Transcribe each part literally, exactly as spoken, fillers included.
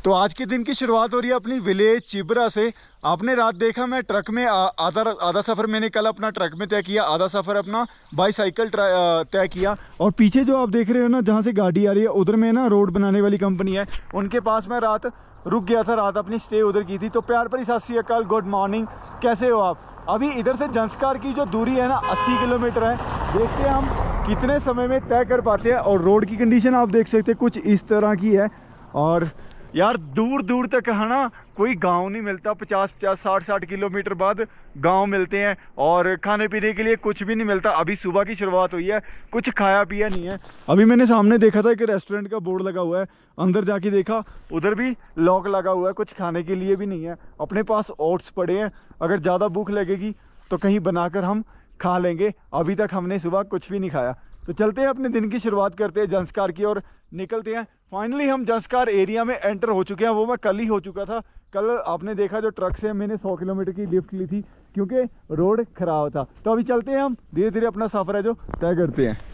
तो आज के दिन की शुरुआत हो रही है अपनी विलेज चिबरा से। आपने रात देखा मैं ट्रक में आधा आधा सफ़र मैंने कल अपना ट्रक में तय किया, आधा सफ़र अपना बाईसाइकिल तय किया। और पीछे जो आप देख रहे हो ना, जहाँ से गाड़ी आ रही है उधर में ना रोड बनाने वाली कंपनी है, उनके पास मैं रात रुक गया था, रात अपनी स्टे उधर की थी। तो प्यार भरी सत श्री अकाल, गुड मॉर्निंग, कैसे हो आप? अभी इधर से जंस्कार की जो दूरी है ना अस्सी किलोमीटर है। देखते हैं हम कितने समय में तय कर पाते हैं। और रोड की कंडीशन आप देख सकते हैं कुछ इस तरह की है। और यार दूर दूर तक है ना कोई गांव नहीं मिलता, पचास पचास साठ साठ किलोमीटर बाद गांव मिलते हैं और खाने पीने के लिए कुछ भी नहीं मिलता। अभी सुबह की शुरुआत हुई है, कुछ खाया पिया नहीं है। अभी मैंने सामने देखा था कि रेस्टोरेंट का बोर्ड लगा हुआ है, अंदर जाके देखा उधर भी लॉक लगा हुआ है, कुछ खाने के लिए भी नहीं है। अपने पास ओट्स पड़े हैं, अगर ज़्यादा भूख लगेगी तो कहीं बनाकर हम खा लेंगे। अभी तक हमने सुबह कुछ भी नहीं खाया। तो चलते हैं अपने दिन की शुरुआत करते हैं जंस्कार की और निकलते हैं। फाइनली हम जंस्कार एरिया में एंटर हो चुके हैं। वो मैं कल ही हो चुका था। कल आपने देखा जो ट्रक से मैंने सौ किलोमीटर की लिफ्ट ली थी क्योंकि रोड खराब था। तो अभी चलते हैं, हम धीरे धीरे अपना सफ़र है जो तय करते हैं।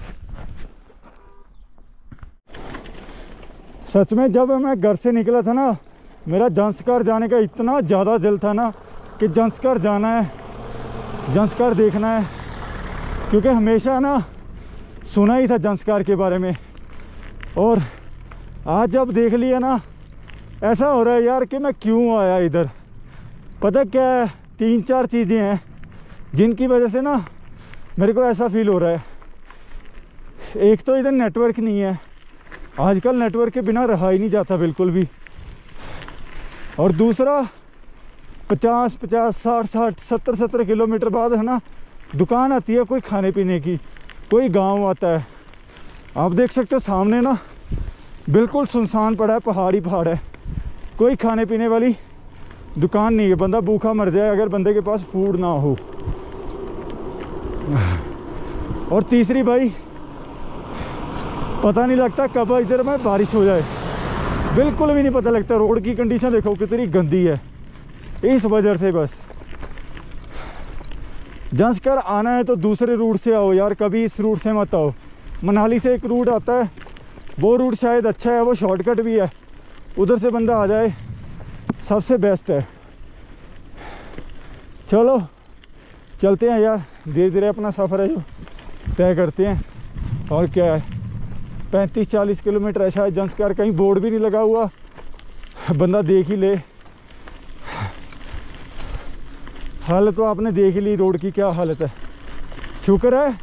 सच में जब मैं घर से निकला था ना, मेरा जंस्कार जाने का इतना ज़्यादा दिल था ना कि जंस्कार जाना है, जंस्कार देखना है। क्योंकि हमेशा ना सुना ही था जंस्कार के बारे में, और आज जब देख लिया ना ऐसा हो रहा है यार कि मैं क्यों आया इधर। पता क्या है, तीन चार चीज़ें हैं जिनकी वजह से ना मेरे को ऐसा फील हो रहा है। एक तो इधर नेटवर्क नहीं है, आजकल नेटवर्क के बिना रहा ही नहीं जाता बिल्कुल भी। और दूसरा पचास पचास साठ साठ सत्तर सत्तर किलोमीटर बाद है ना दुकान आती है कोई खाने पीने की, कोई गांव आता है। आप देख सकते हो सामने ना बिल्कुल सुनसान पड़ा है, पहाड़ी पहाड़ है, कोई खाने पीने वाली दुकान नहीं है। बंदा भूखा मर जाए अगर बंदे के पास फूड ना हो। और तीसरी भाई, पता नहीं लगता कब इधर में बारिश हो जाए, बिल्कुल भी नहीं पता लगता। रोड की कंडीशन देखो कितनी गंदी है, इस वजह से बस। जंस्कार आना है तो दूसरे रूट से आओ यार, कभी इस रूट से मत आओ। मनाली से एक रूट आता है, वो रूट शायद अच्छा है, वो शॉर्टकट भी है, उधर से बंदा आ जाए सबसे बेस्ट है। चलो चलते हैं यार, धीरे धीरे अपना सफ़र है जो तय करते हैं। और क्या है, पैंतीस चालीस किलोमीटर है शायद जंस्कार, कहीं बोर्ड भी नहीं लगा हुआ, बंदा देख ही ले। हालत तो आपने देख ली रोड की, क्या हालत है। शुक्र है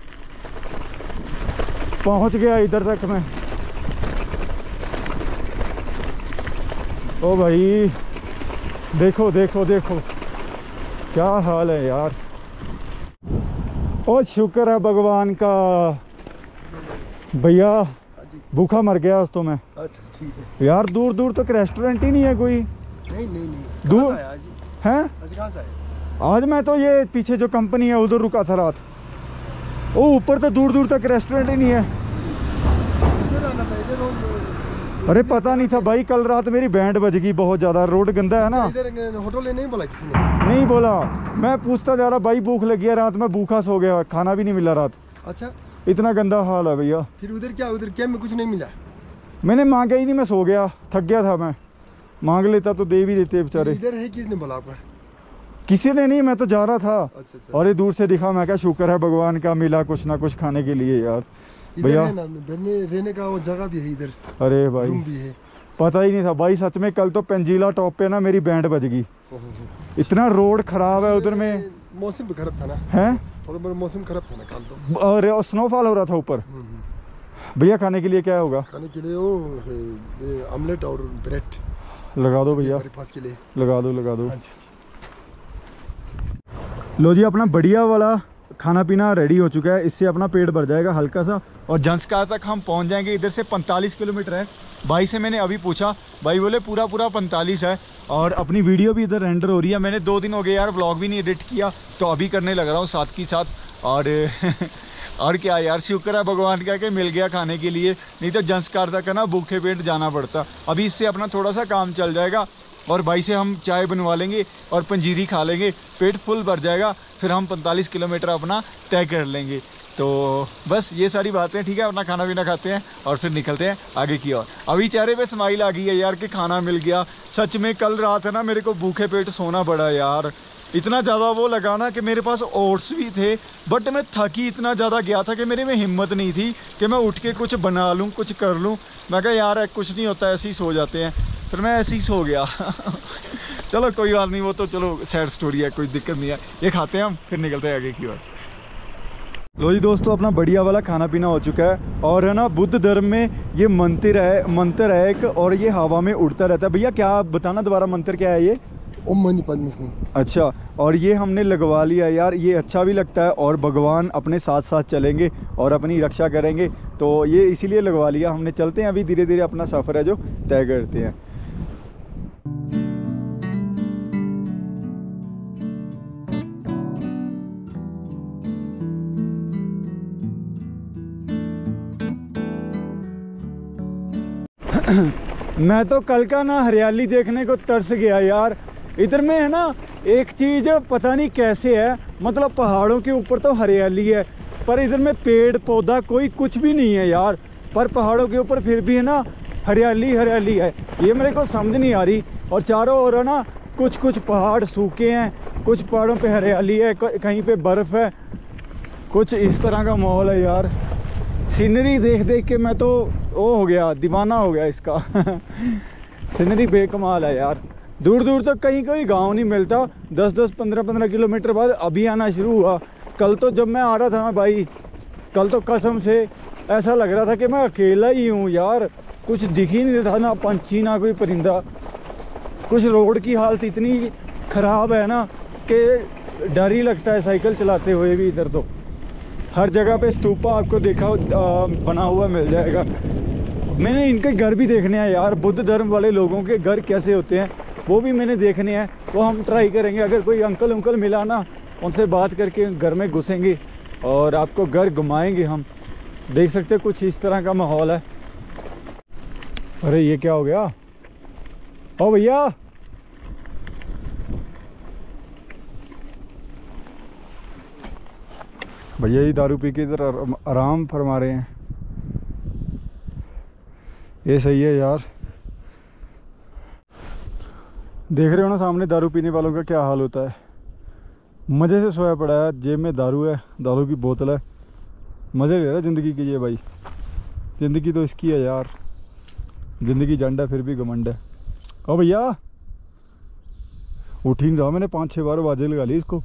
पहुंच गया इधर तक मैं। ओ भाई देखो देखो देखो क्या हाल है यार। ओ शुक्र है भगवान का, भैया भूखा मर गया आज तो मैं। अच्छा ठीक है यार, दूर दूर तक रेस्टोरेंट ही नहीं है कोई। नहीं नहीं नहीं दूर है आज हैं। आज कहाँ से आए? आज मैं तो ये पीछे जो कंपनी है उधर रुका था रात। ओ ऊपर तो दूर दूर तक रेस्टोरेंट ही नहीं है। इधर आना था, इधर। अरे पता नहीं था भाई, कल रात मेरी बैंड बज गई बहुत ज़्यादा, रोड गंदा है ना। इधर होटल ने नहीं बोला किसी ने? नहीं बोला, मैं पूछता जा रहा भाई भूख लगी है, रात में भूखा सो गया, खाना भी नहीं मिला रात। अच्छा, इतना गंदा हाल है भैया। फिर उधर क्या, उधर क्या में कुछ नहीं मिला? मैंने मांगा ही नहीं, मैं सो गया, थक गया था मैं। मांग लेता तो दे भी देते बेचारे। इधर है, किसने बोला आपको? किसी ने नहीं, मैं तो जा रहा था। अच्छा अच्छा। और ये दूर से दिखा, मैं क्या शुक्र है भगवान का मिला कुछ ना कुछ खाने के लिए यार। भैया रहने का वो जगह भी है इधर, अरे भाई रूम भी है। पता ही नहीं था भाई सच में। कल तो पेंजिला टॉप पे ना मेरी बैंड बज गई, इतना रोड खराब है उधर में। मौसम भी खराब था ना, है थोड़ा बहुत मौसम खराब था ना कल तो। और स्नोफॉल हो रहा था ऊपर। भैया खाने के लिए क्या होगा? खाने के लिए वो ऑमलेट और ब्रेड लगा दो भैया, ब्रेकफास्ट के लिए लगा दो लगा दो। लो जी, अपना बढ़िया वाला खाना पीना रेडी हो चुका है, इससे अपना पेट भर जाएगा हल्का सा। और जंस्कार तक हम पहुंच जाएंगे। इधर से पैंतालीस किलोमीटर है। भाई से मैंने अभी पूछा, भाई बोले पूरा पूरा पैंतालीस है। और अपनी वीडियो भी इधर रेंडर हो रही है। मैंने दो दिन हो गए यार व्लॉग भी नहीं एडिट किया, तो अभी करने लग रहा हूँ साथ की साथ। और और क्या यार, शुक्र है भगवान का कि मिल गया खाने के लिए, नहीं तो जंस्कार तक है ना भूखे पेट जाना पड़ता। अभी इससे अपना थोड़ा सा काम चल जाएगा और भाई से हम चाय बनवा लेंगे और पंजीरी खा लेंगे, पेट फुल भर जाएगा। फिर हम पैंतालीस किलोमीटर अपना तय कर लेंगे। तो बस ये सारी बातें, ठीक है। अपना खाना पीना खाते हैं और फिर निकलते हैं आगे की ओर। अभी चेहरे पे स्माइल आ गई है यार कि खाना मिल गया। सच में कल रात है ना मेरे को भूखे पेट सोना पड़ा यार। इतना ज़्यादा वो लगा ना कि मेरे पास ओट्स भी थे, बट मैं थकी इतना ज़्यादा गया था कि मेरे में हिम्मत नहीं थी कि मैं उठ के कुछ बना लूँ, कुछ कर लूँ। मैं कहा यार कुछ नहीं होता, ऐसे ही सो जाते हैं। फिर मैं ऐसे ही सो गया। चलो कोई बात नहीं, वो तो चलो सैड स्टोरी है, कोई दिक्कत नहीं है। ये खाते हैं हम, फिर निकलते हैं आगे की ओर। लो जी दोस्तों, अपना बढ़िया वाला खाना पीना हो चुका है। और है ना, बुद्ध धर्म में ये मंत्र है, मंत्र है एक, और ये हवा में उड़ता रहता है। भैया क्या बताना दोबारा, मंत्र क्या है ये? ओम मनी पद्मे हूँ। अच्छा, और ये हमने लगवा लिया यार, ये अच्छा भी लगता है और भगवान अपने साथ साथ चलेंगे और अपनी रक्षा करेंगे, तो ये इसीलिए लगवा लिया हमने। चलते हैं अभी धीरे धीरे अपना सफ़र है जो तय करते हैं। मैं तो कल का ना हरियाली देखने को तरस गया यार। इधर में है ना एक चीज़ पता नहीं कैसे है, मतलब पहाड़ों के ऊपर तो हरियाली है पर इधर में पेड़ पौधा कोई कुछ भी नहीं है यार, पर पहाड़ों के ऊपर फिर भी है ना हरियाली हरियाली है। ये मेरे को समझ नहीं आ रही। और चारों ओर है ना कुछ कुछ पहाड़ सूखे हैं, कुछ पहाड़ों पे हरियाली है, कहीं पे बर्फ़ है, कुछ इस तरह का माहौल है यार। सीनरी देख देख के मैं तो वो हो गया, दीवाना हो गया इसका। सीनरी बेकमाल है यार। दूर दूर तक कहीं कोई गांव नहीं मिलता। दस दस पंद्रह पंद्रह किलोमीटर बाद अभी आना शुरू हुआ। कल तो जब मैं आ रहा था ना भाई, कल तो कसम से ऐसा लग रहा था कि मैं अकेला ही हूँ यार। कुछ दिख ही नहीं था, ना पंछी ना कोई परिंदा। कुछ रोड की हालत इतनी ख़राब है ना कि डर ही लगता है साइकिल चलाते हुए भी। इधर तो हर जगह पे स्तूपा आपको देखा आ, बना हुआ मिल जाएगा। मैंने इनके घर भी देखने हैं यार, बुद्ध धर्म वाले लोगों के घर कैसे होते हैं वो भी मैंने देखने हैं। वो हम ट्राई करेंगे। अगर कोई अंकल उंकल मिला ना, उनसे बात करके घर में घुसेंगे और आपको घर घुमाएंगे हम। देख सकते हैं कुछ इस तरह का माहौल है। अरे ये क्या हो गया? ओ भैया, भैया ये दारू पी के इधर आराम फरमा रहे हैं। ये सही है यार। देख रहे हो ना सामने दारू पीने वालों का क्या हाल होता है। मज़े से सोया पड़ा है, जेब में दारू है, दारू की बोतल है, मज़े ले रहा है ज़िंदगी की। ये भाई ज़िंदगी तो इसकी है यार। ज़िंदगी झंड है फिर भी घमंड है। ओ भैया, उठ ही नहीं रहा। मैंने पाँच छः बार आवाज़ें लगा ली इसको।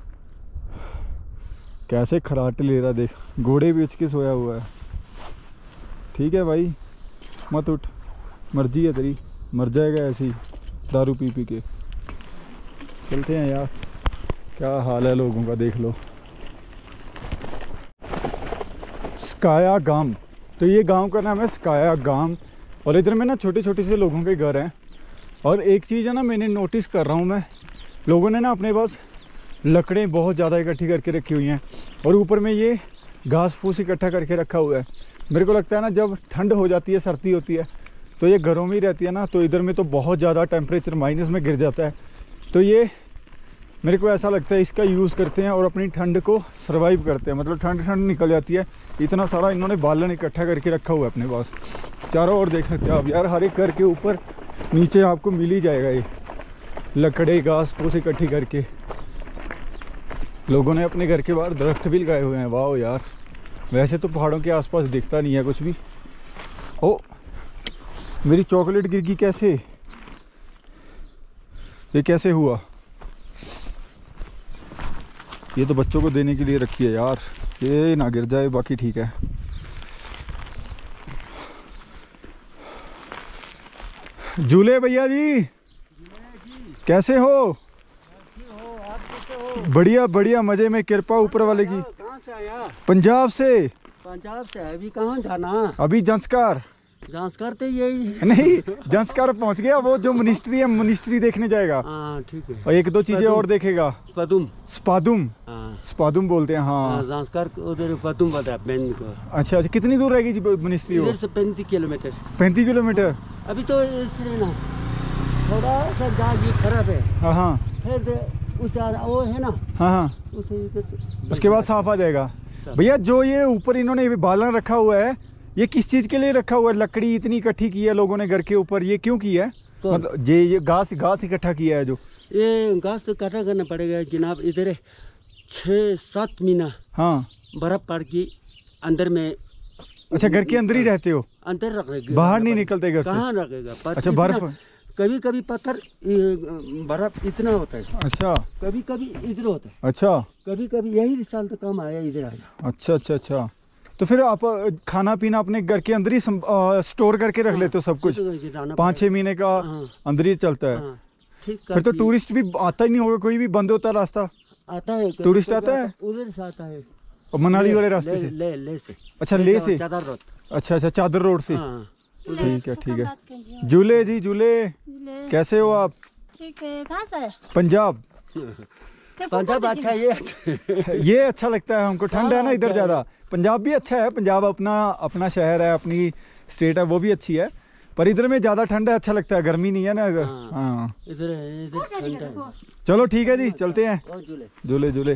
कैसे खराटे ले रहा, देख घोड़े बेच के सोया हुआ है। ठीक है भाई, मत उठ, मर्जी है तेरी, मर जाएगा ऐसे ही दारू पी पी के। चलते हैं यार, क्या हाल है लोगों का देख लो। स्काया गाम, तो ये गांव का नाम है स्काया गाम। और इधर में ना छोटे छोटे से लोगों के घर हैं। और एक चीज़ है ना, मैंने नोटिस कर रहा हूँ मैं, लोगों ने ना अपने पास लकड़ें बहुत ज़्यादा इकट्ठी करके रखी हुई हैं और ऊपर में ये घास फूस इकट्ठा करके रखा हुआ है। मेरे को लगता है ना जब ठंड हो जाती है, सर्दी होती है, तो ये घरों में ही रहती है ना, तो इधर में तो बहुत ज़्यादा टेम्परेचर माइनस में गिर जाता है। तो ये मेरे को ऐसा लगता है इसका यूज़ करते हैं और अपनी ठंड को सर्वाइव करते हैं। मतलब ठंड ठंड निकल जाती है। इतना सारा इन्होंने बालन इकट्ठा करके रखा हुआ है अपने पास। चारों ओर देख सकते हो आप यार, हर एक घर के ऊपर नीचे आपको मिल ही जाएगा ये लकड़े घास फूस इकट्ठी करके। लोगों ने अपने घर के बाहर दरख्त भी लगाए हुए हैं। वाह यार, वैसे तो पहाड़ों के आसपास दिखता नहीं है कुछ भी। ओ मेरी चॉकलेट गिर गई, कैसे? ये कैसे हुआ? ये तो बच्चों को देने के लिए रखी है यार, ये ना गिर जाए, बाकी ठीक है। झूले भैया जी, कैसे हो? बढ़िया बढ़िया, मजे में, कृपा ऊपर वाले की। कहाँ से आया? पंजाब से। पंजाब से? अभी कहाँ जाना? अभी जंस्कार। जंस्कार तो यही नहीं, जंस्कार पहुंच गया। वो जो मिनिस्ट्री है, मिनिस्ट्री देखने जाएगा। हाँ ठीक है। और एक दो चीजें और देखेगा। स्पादुम। स्पादुम, हाँ स्पादुम बोलते हैं। हाँ जंस्कार उधर स्पादुम बता बेंद को। अच्छा अच्छा, कितनी दूर रहेगी जी मिनिस्ट्री? इधर से पैंतीस किलोमीटर। पैंतीस किलोमीटर? अभी तो इसलिए ना थोड़ा सा जगह खराब है। हाँ हाँ, फिर उस वो है ना, हाँ हाँ, उसे इधर से- उसके बाद साफ आ जाएगा। भैया जो ये ऊपर इन्होंने ये बालन रखा हुआ है, ये किस चीज़ के लिए रखा हुआ है? लकड़ी इतनी इकट्ठी की है लोगों ने घर के ऊपर, ये क्यों की है? तो- मतलब ये ये घास घास इकट्ठा किया है जो? ये घास तो काटा करना पड़ेगा जनाब। इधर छः सात महीना हाँ। बर्फ पड़ के अंदर में, अच्छा, घर के अंदर ही रहते हो, अंदर रखेगा, बाहर नहीं निकलते घर से? कहाँ रखेगा? पर अच्छा, इतना- बर्फ। कभी कभी पत्थर ये, बर्फ इतना होता है, अच्छा कभी कभी इधर होता है, अच्छा कभी कभी यही साल तो कम आया इधर आया। अच्छा अच्छा अच्छा। तो फिर आप अ, खाना पीना अपने घर के अंदर ही सम, आ, स्टोर करके रख लेते हो सब कुछ? पाँच छः महीने का हाँ। अंदर ही चलता है? हाँ, ठीक। फिर तो टूरिस्ट भी आता ही नहीं होगा, कोई भी बंद होता रास्ता? आता है, कभी टूरिस्ट कभी आता है? उधर से आता है, और मनाली वाले रास्ते ले, से? ले, ले से। अच्छा, ले से? चादर रोड। अच्छा अच्छा, चादर रोड से। हाँ, ठीक है ठीक है। झूले जी झूले, कैसे हो आप? ठीक है। कहाँ से है? पंजाब। पंजाब अच्छा है, ये अच्छा है। ये अच्छा लगता है हमको, ठंड है ना इधर ज़्यादा। पंजाब भी अच्छा है, पंजाब अपना अपना शहर है, अपनी स्टेट है, वो भी अच्छी है, पर इधर में ज़्यादा ठंड है, अच्छा लगता है, गर्मी नहीं है ना इधर। हाँ। हाँ इधर है, इधर ठंडा है। चलो ठीक है जी, चलते हैं। और झूले। झूले झूले।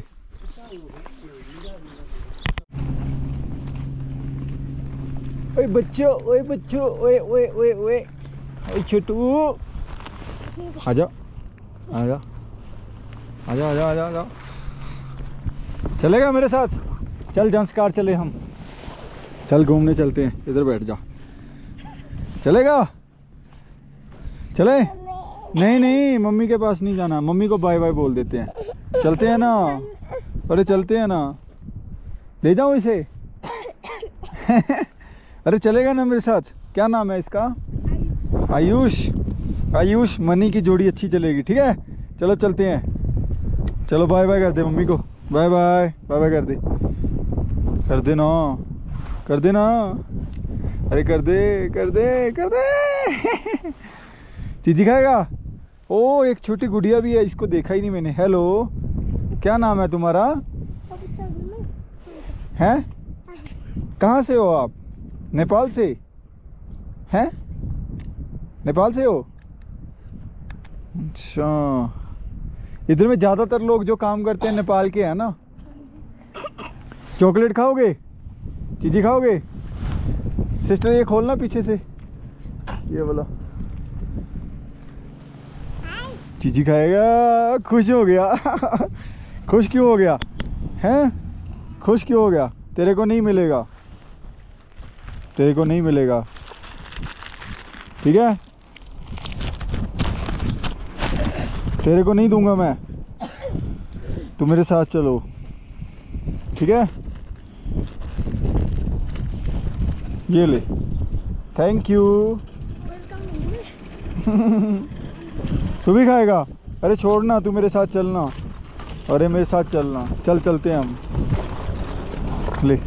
ओए बच्चों, ओए बच्चों, ओए ओए ओए ओए ओए छोटू, आजा आजा आजा आजा आजा आजा। चलेगा मेरे साथ? चल जंसकार चले हम, चल घूमने चलते हैं, इधर बैठ जा। चलेगा? चले? नहीं नहीं, मम्मी के पास नहीं जाना, मम्मी को बाय बाय बोल देते हैं। चलते हैं ना, अरे चलते हैं ना, ले जाओ इसे। अरे चलेगा ना मेरे साथ? क्या नाम है इसका? आयुष। आयुष मनी की जोड़ी अच्छी चलेगी, ठीक है? चलो चलते हैं, चलो बाय बाय कर दे मम्मी को, बाय बाय बाय बाय कर दे, कर दे ना, कर दे ना, अरे कर दे कर दे कर दे। चीजी खाएगा? ओ एक छोटी गुड़िया भी है, इसको देखा ही नहीं मैंने। हेलो, क्या नाम है तुम्हारा? हैं? कहाँ से हो आप? नेपाल से हैं? नेपाल से हो? अच्छा, इधर में ज़्यादातर लोग जो काम करते हैं नेपाल के हैं ना। चॉकलेट खाओगे? चीज़ी खाओगे? सिस्टर ये खोलना पीछे से, ये वाला। चीज़ी खाएगा? खुश हो गया। खुश क्यों हो गया? हैं? खुश क्यों हो गया? तेरे को नहीं मिलेगा, तेरे को नहीं मिलेगा, ठीक है? तेरे को नहीं दूंगा मैं, तू मेरे साथ चलो, ठीक है? ये ले, थैंक यू। तू भी खाएगा? अरे छोड़ना, तू मेरे साथ चलना, अरे मेरे साथ चलना, चल चलते हैं हम, ले।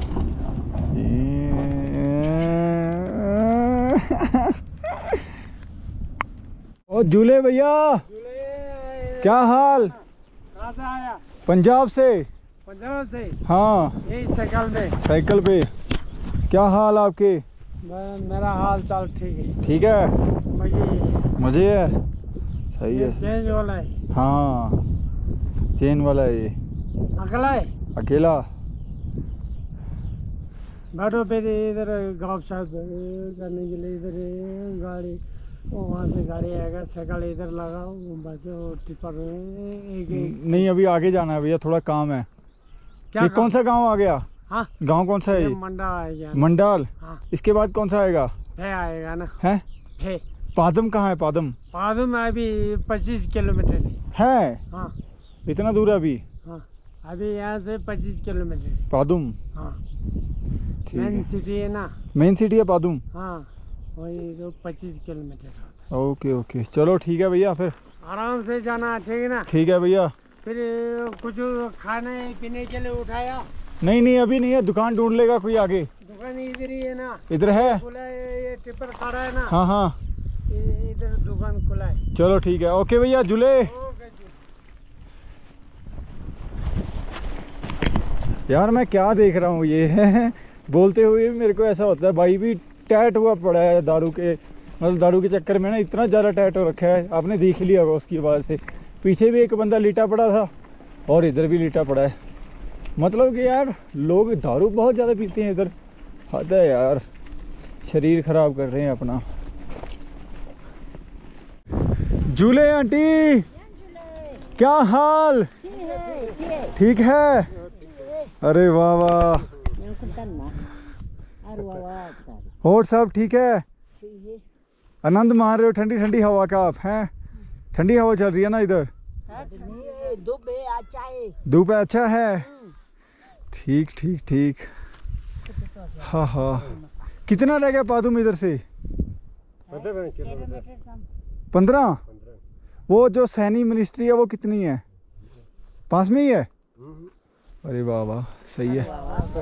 ओ झूले भैया, क्या हाल? कहाँ से आया? पंजाब से। पंजाब से? हाँ, यही साइकिल में। साइकिल पे। क्या हाल आपके? मैं, मेरा हाल चाल ठीक है। ठीक है, मजे मजे है, सही है। चेंज वाला है। हाँ, चेन वाला है ये। अकेला है? अकेला? बैठो फिर इधर गाँव साहब करने के लिए, इधर गाड़ी, वहाँ से गाड़ी आएगा, साइकिल इधर लगाओ, बस वो टिपर एक एक। नहीं, अभी आगे जाना है भैया, थोड़ा काम है। क्या ये कौन सा गांव आ गया? हाँ, गांव कौन सा है ये ये? मंडा आएगा। मंडाल। हाँ, इसके बाद कौन सा आएगा? फे आएगा ना। है? फे पादम कहाँ है? पादम पादू में अभी पच्चीस किलोमीटर है। है? हाँ इतना दूर है अभी? हाँ, अभी यहाँ से पच्चीस किलोमीटर है। पादुम, हाँ, ठीक मेन है। सिटी है ना। मेन सिटी है पादुम? हाँ, वही जो पच्चीस किलोमीटर होता ओके ओके, चलो ठीक है भैया, फिर है। आराम से जाना, ठीक है ना? ठीक है भैया। फिर कुछ खाने पीने के लिए उठाया? नहीं नहीं, अभी नहीं है, दुकान ढूंढ लेगा कोई आगे। दुकान इधर ही है ना? इधर है? खुला है, ये टिपर खड़ा है ना? हाँ हाँ, ये इधर दुकान खुला है। चलो ठीक है, ओके भैया, झूले। ओके जी। यार मैं क्या देख रहा हूँ ये बोलते हुए भी मेरे को ऐसा होता है, भाई भी टैट हुआ पड़ा है दारू के, मतलब दारू के चक्कर में ना इतना ज़्यादा टैट हो रखा है, आपने देख लिया होगा उसकी आवाज़ से। पीछे भी एक बंदा लेटा पड़ा था और इधर भी लेटा पड़ा है। मतलब कि यार लोग दारू बहुत ज़्यादा पीते हैं इधर, हद है यार, शरीर ख़राब कर रहे हैं अपना। झूले आंटी, क्या हाल? ठीक है, अरे वाह वाह, और सब ठीक है? आनंद मान रहे हो ठंडी ठंडी हवा का आप? हैं, ठंडी हवा चल रही है ना इधर? धूप अच्छा है, धूप अच्छा है, ठीक ठीक ठीक। हाँ हाँ, कितना रह गया पादुम इधर से? पंद्रह। वो जो सैनी मिनिस्ट्री है वो कितनी है? पास में ही है? अरे वाह वाह, सही है।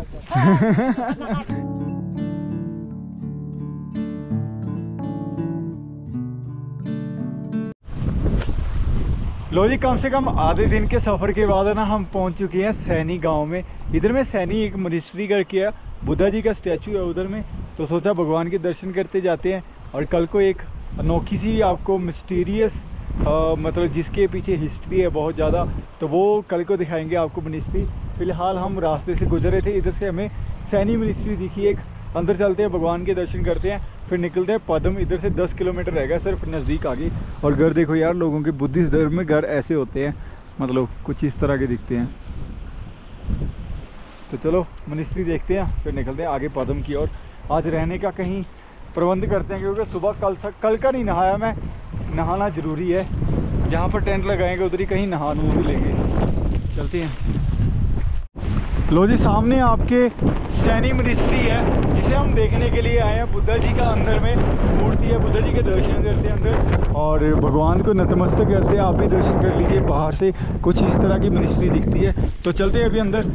लो जी, कम से कम आधे दिन के सफ़र के बाद है ना हम पहुंच चुके हैं सैनी गांव में। इधर में सैनी एक मिनिस्ट्री करके है, बुद्धा जी का स्टैचू है उधर में, तो सोचा भगवान के दर्शन करते जाते हैं। और कल को एक अनोखी सी आपको मिस्टीरियस मतलब जिसके पीछे हिस्ट्री है बहुत ज़्यादा, तो वो कल को दिखाएंगे आपको मिनिस्ट्री। फ़िलहाल हम रास्ते से गुजरे थे, इधर से हमें सैनी मिनिस्ट्री दिखी एक। अंदर चलते हैं, भगवान के दर्शन करते हैं, फिर निकलते हैं पदम। इधर से दस किलोमीटर रहेगा सिर्फ, नज़दीक आ गई। और घर देखो यार, लोगों के बुद्धिस्ट धर्म में घर ऐसे होते हैं, मतलब कुछ इस तरह के दिखते हैं। तो चलो मिनिस्ट्री देखते हैं, फिर निकलते हैं आगे पदम की ओर। आज रहने का कहीं प्रबंध करते हैं, क्योंकि सुबह कल स, कल का नहीं नहाया मैं, नहाना ज़रूरी है। जहाँ पर टेंट लगाएंगे उधर ही कहीं नहा नू भी लेंगे। चलते हैं। लो जी, सामने आपके सैनी मिनिस्ट्री है जिसे हम देखने के लिए आए हैं। बुद्धा जी का अंदर में मूर्ति है, बुद्धा जी के दर्शन करते हैं अंदर और भगवान को नतमस्तक करते हैं। आप भी दर्शन कर लीजिए, बाहर से कुछ इस तरह की मिनिस्ट्री दिखती है। तो चलते हैं अभी अंदर।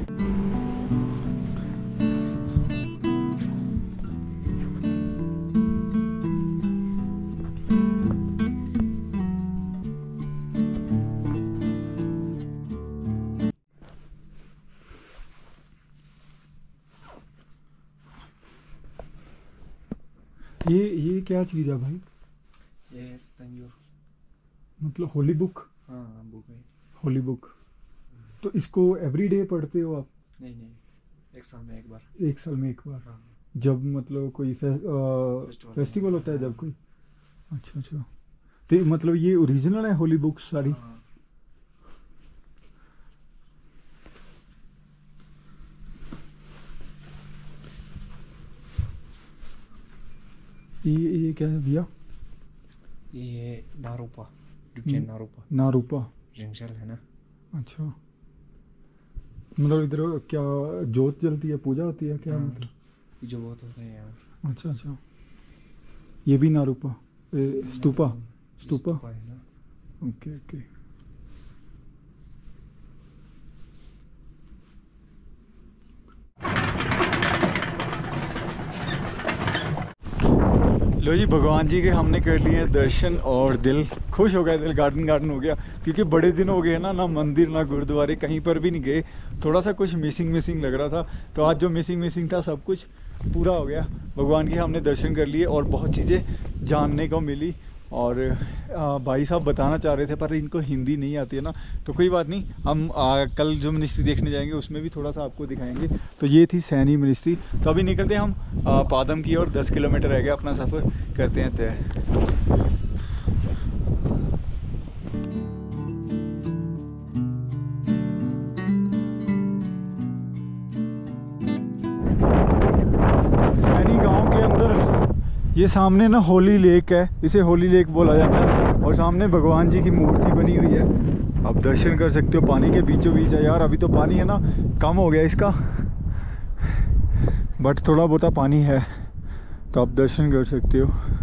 ये ये क्या चीज़ है भाई? ये तंजूर, मतलब होली बुक? हाँ बुक है, होली बुक। तो इसको एवरीडे पढ़ते हो आप? नहीं नहीं, एक साल में एक बार। एक साल में एक बार? हाँ। जब मतलब कोई फे, आ, फेस्टिवल होता है जब कोई? अच्छा अच्छा। तो मतलब ये ओरिजिनल है होली बुक सारी? हाँ। ये ये क्या है भैया? ये नारूपा, डुचेन नारूपा। नारूपा जंगल है ना। अच्छा, मतलब इधर क्या जोत जलती है, पूजा होती है क्या? हाँ, मतलब पूजा बहुत होता है यार। अच्छा अच्छा। ये भी नारूपा, ए, स्तूपा स्तूपा है ना। Okay okay. लो जी, भगवान जी के हमने कर लिए दर्शन और दिल खुश हो गया, दिल गार्डन गार्डन हो गया। क्योंकि बड़े दिन हो गए ना, ना मंदिर ना गुरुद्वारे कहीं पर भी नहीं गए। थोड़ा सा कुछ मिसिंग मिसिंग लग रहा था, तो आज जो मिसिंग मिसिंग था सब कुछ पूरा हो गया। भगवान के हमने दर्शन कर लिए और बहुत चीज़ें जानने को मिली। और आ, भाई साहब बताना चाह रहे थे पर इनको हिंदी नहीं आती है ना, तो कोई बात नहीं, हम आ, कल जो मिनिस्ट्री देखने जाएंगे उसमें भी थोड़ा सा आपको दिखाएंगे। तो ये थी सैनी मिनिस्ट्री। तो अभी निकलते हैं हम आ, पादम की ओर। दस किलोमीटर रह गया, अपना सफ़र करते हैं तय। सैनी गांव के अंदर ये सामने ना होली लेक है, इसे होली लेक बोला जाता है। और सामने भगवान जी की मूर्ति बनी हुई है, आप दर्शन कर सकते हो। पानी के बीचों बीच है यार। अभी तो पानी है ना कम हो गया इसका, बट थोड़ा बहुत पानी है, तो आप दर्शन कर सकते हो।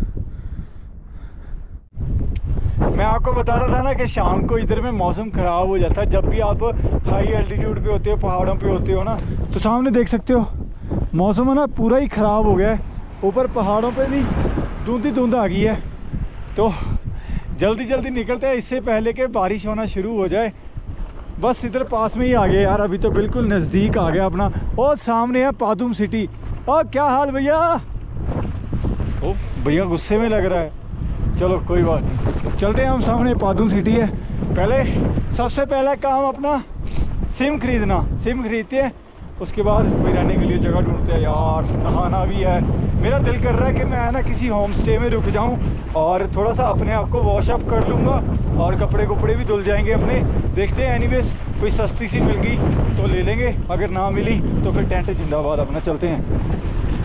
मैं आपको बता रहा था ना कि शाम को इधर में मौसम ख़राब हो जाता है। जब भी आप हाई एल्टीट्यूड पे होते हो, पहाड़ों पे होते हो ना, तो सामने देख सकते हो मौसम है ना पूरा ही ख़राब हो गया है। ऊपर पहाड़ों पे भी धुंध ही धुंध आ गई है। तो जल्दी जल्दी निकलते हैं इससे पहले कि बारिश होना शुरू हो जाए। बस इधर पास में ही आ गए यार, अभी तो बिल्कुल नज़दीक आ गया अपना। और सामने है पादुम सिटी। और क्या हाल भैया? ओ भैया गुस्से में लग रहा है। चलो कोई बात नहीं, चलते हैं हम। सामने पादुम सिटी है। पहले सबसे पहला काम अपना सिम खरीदना, सिम खरीदते हैं, उसके बाद कोई रहने के लिए जगह ढूंढते हैं। यार नहाना भी है, मेरा दिल कर रहा है कि मैं ना किसी होम स्टे में रुक जाऊं और थोड़ा सा अपने आप को वॉश अप कर लूँगा और कपड़े कपड़े भी धुल जाएंगे अपने। देखते हैं, एनीवेज कोई सस्ती सी मिल गई तो ले लेंगे, अगर ना मिली तो फिर टेंट जिंदाबाद अपना। चलते हैं।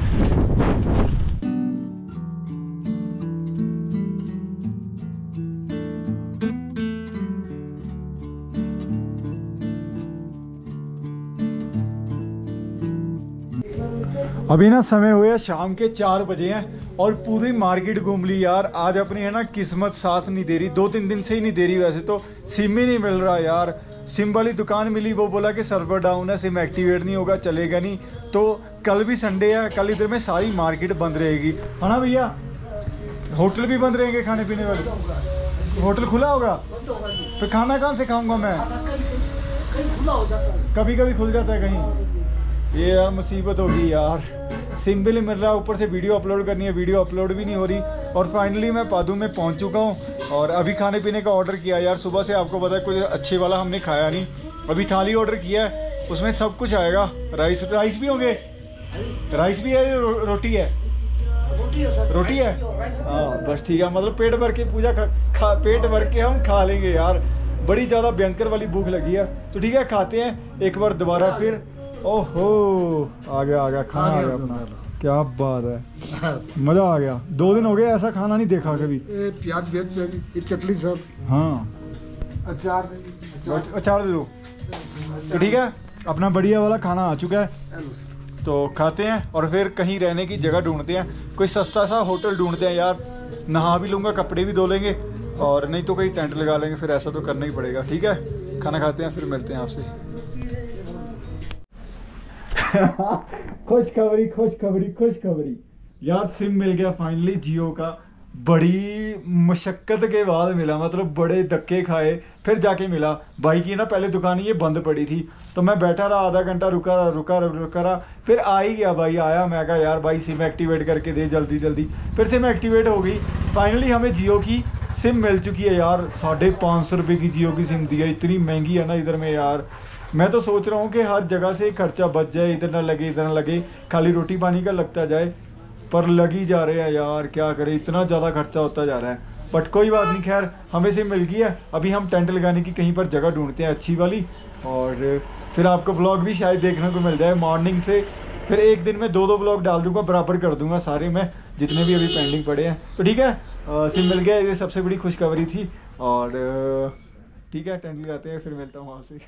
अभी ना समय हुए शाम के चार बजे हैं और पूरी मार्केट घूम ली यार। आज अपनी है ना किस्मत साथ नहीं दे रही, दो तीन दिन से ही नहीं दे रही। वैसे तो सिम ही नहीं मिल रहा यार। सिम वाली दुकान मिली, वो बोला कि सर्वर डाउन है, सिम एक्टिवेट नहीं होगा, चलेगा नहीं। तो कल भी संडे है, कल इधर में सारी मार्केट बंद रहेगी, है ना भैया? होटल भी बंद रहेंगे खाने पीने वाले? होटल खुला होगा तो खाना कहाँ से खाऊंगा मैं? कभी कभी खुल जाता है कहीं। ये यार मुसीबत होगी यार, सिम भी नहीं मिल रहा, ऊपर से वीडियो अपलोड करनी है, वीडियो अपलोड भी नहीं हो रही। और फाइनली मैं पादू में पहुंच चुका हूं और अभी खाने पीने का ऑर्डर किया यार। सुबह से आपको पता है कुछ अच्छे वाला हमने खाया नहीं, अभी थाली ऑर्डर किया है, उसमें सब कुछ आएगा। राइस राइस भी होंगे, राइस भी है, रो, रोटी है, रोटी है हाँ बस ठीक है। मतलब पेट भर के पूजा खा, खा पेट भर के हम खा लेंगे यार। बड़ी ज़्यादा भयंकर वाली भूख लगी है, तो ठीक है खाते हैं एक बार दोबारा फिर। ओहो आ गया आ गया खाना आ गया अपना, क्या बात है, मज़ा आ गया। दो दिन हो गए ऐसा खाना नहीं देखा कभी। प्याज बेच ये चटनी सब, हाँ अचार अचार दे दो तो ठीक है। अपना बढ़िया वाला खाना आ चुका है, तो खाते हैं और फिर कहीं रहने की जगह ढूंढते हैं। कोई सस्ता सा होटल ढूंढते हैं यार, नहा भी लूँगा, कपड़े भी धो लेंगे, और नहीं तो कहीं टेंट लगा लेंगे। फिर ऐसा तो करना ही पड़ेगा। ठीक है, खाना खाते हैं फिर मिलते हैं आपसे। खुशखबरी खुशखबरी खुशखबरी यार, सिम मिल गया फाइनली जियो का। बड़ी मुशक्कत के बाद मिला, मतलब बड़े धक्के खाए फिर जाके मिला। भाई की ना पहले दुकान ये बंद पड़ी थी, तो मैं बैठा रहा आधा घंटा, रुका रुका रुका रहा, फिर आ ही गया भाई। आया, मैं कहा यार भाई सिम एक्टिवेट करके दे जल्दी जल्दी। फिर सिम एक्टिवेट हो गई फाइनली, हमें जियो की सिम मिल चुकी है यार। साढ़े पाँच सौ रुपये की जियो की सिम दी है, इतनी महंगी है ना इधर में यार। मैं तो सोच रहा हूँ कि हर जगह से खर्चा बच जाए, इधर ना लगे इधर ना लगे, खाली रोटी पानी का लगता जाए, पर लग ही जा रहे हैं यार। क्या करें, इतना ज़्यादा खर्चा होता जा रहा है। बट कोई बात नहीं, खैर हमें से मिल गई है। अभी हम टेंट लगाने की कहीं पर जगह ढूंढते हैं अच्छी वाली, और फिर आपको व्लॉग भी शायद देखने को मिल जाए मॉर्निंग से। फिर एक दिन में दो दो व्लॉग डाल दूंगा, बराबर कर दूंगा सारे मैं, जितने भी अभी पेंडिंग पड़े हैं। तो ठीक है, सिम मिल गया, ये सबसे बड़ी खुशखबरी थी। और ठीक है, टेंट लगाते हैं, फिर मिलता हूँ आपसे।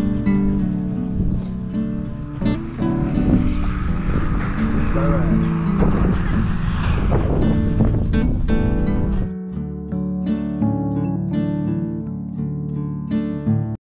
Bye bye.